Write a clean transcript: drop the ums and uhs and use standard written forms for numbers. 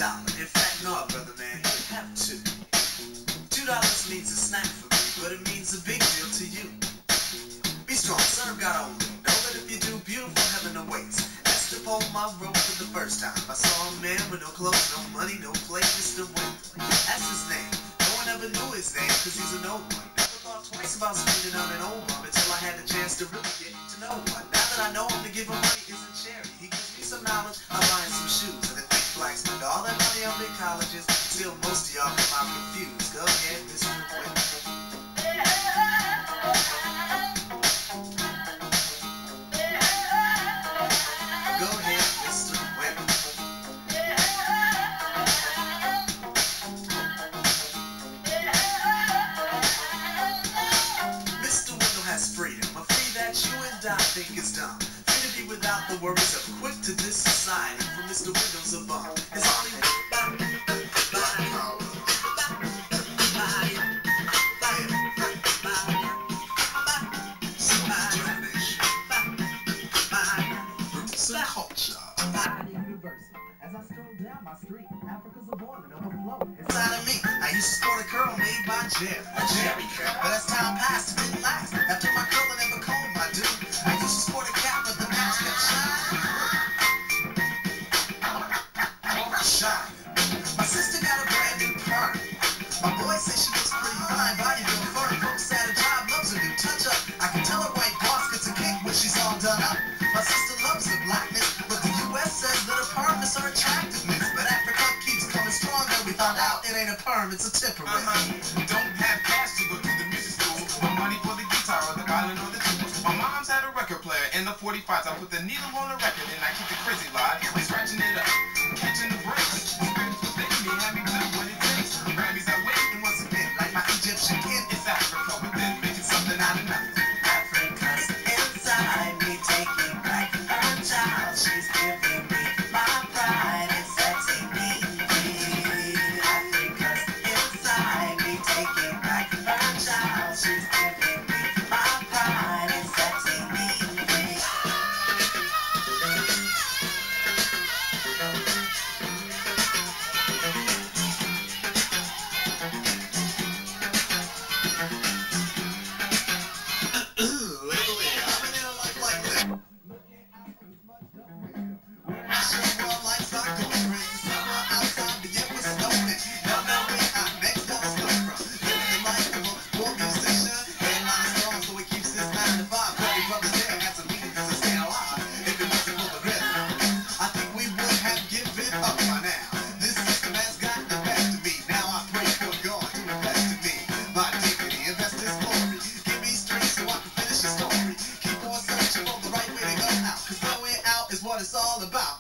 $1. In fact, no, brother man, you have two. $2 means a snack for me, but it means a big deal to you. Be strong, serve God only. Know that if you do, beautiful heaven awaits. That's the poem I wrote for the first time. I saw a man with no clothes, no money, no plate, Mr. Wimp. That's his name. No one ever knew his name, cause he's an old one. Never thought twice about spending on an old one until I had the chance to really get to know one. Now that I know him, to give him money isn't charity. He gives me some knowledge, I'm buying some shoes. And if big black spend all that money on big colleges, still most of y'all come out confused. Go ahead, Mr. Wimp. Go ahead, Mr. Wimp. Mr. Wendell has freedom, a free that you and I think is dumb. Free to be without the worries of quick to this society. For Mr. Wendell's a bum. It's only culture. As I stroll down my street, Africa's a boiling, overflowing inside of me. I used to sport a curl made by Jerry, but as time passed, it didn't last. After my curl never combed my dude, I used to sport a cap, but the patch kept shining. My sister got a brand new perm. My boy says she looks pretty fine, body built firm. Folks at a job loves a new touch up. I can tell her white boss gets a kick when she's all done up. My sister loves the blackness, but the U.S. says that a perm is her attractiveness. But Africa keeps coming strong, and we found out it ain't a perm, it's a temperament. Don't have cash to go to the music school, no money for the guitar or the violin or the tools. My mom's had a record player in the 45s. I put the needle on the record and I keep the crazy live, scratching it up, catching the breaks. Spirits within me have me do what it takes. Grammys I win, And once again, like my Egyptian kin, it's Africa within, making something out of nothing. Africa's inside me, taking back her child. She's giving me my pride and setting me free. Africa's inside me, taking back her child. She's giving me my pride and setting me free. What it's all about.